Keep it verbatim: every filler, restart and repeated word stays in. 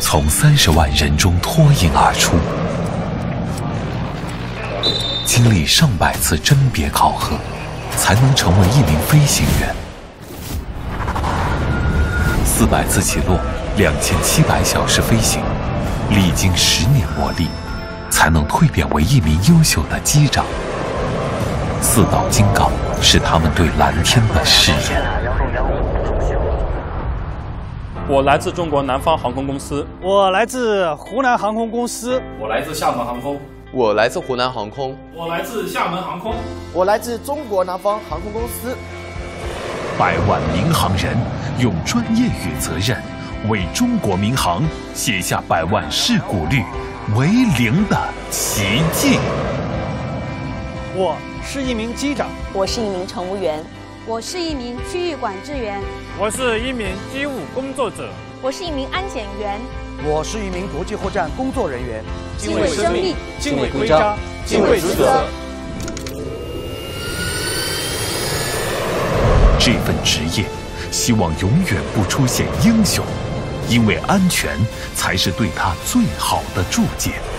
从三十万人中脱颖而出，经历上百次甄别考核，才能成为一名飞行员。四百次起落，两千七百小时飞行，历经十年磨砺，才能蜕变为一名优秀的机长。四道金杠是他们对蓝天的誓言。 我来自中国南方航空公司， 我来自湖南航空公司， 我来自厦门航空， 我来自湖南航空， 我来自厦门航空， 我来自中国南方航空公司。 百万民航人用专业与责任，为中国民航写下百万事故率为零的奇迹。 我是一名机长， 我是一名乘务员， 我是一名区域管制员， 我是一名机务工作者， 我是一名安检员， 我是一名国际货站工作人员。 敬畏生命， 敬畏规章， 敬畏职责。 这份职业，希望永远不出现英雄，因为安全才是对他最好的注解。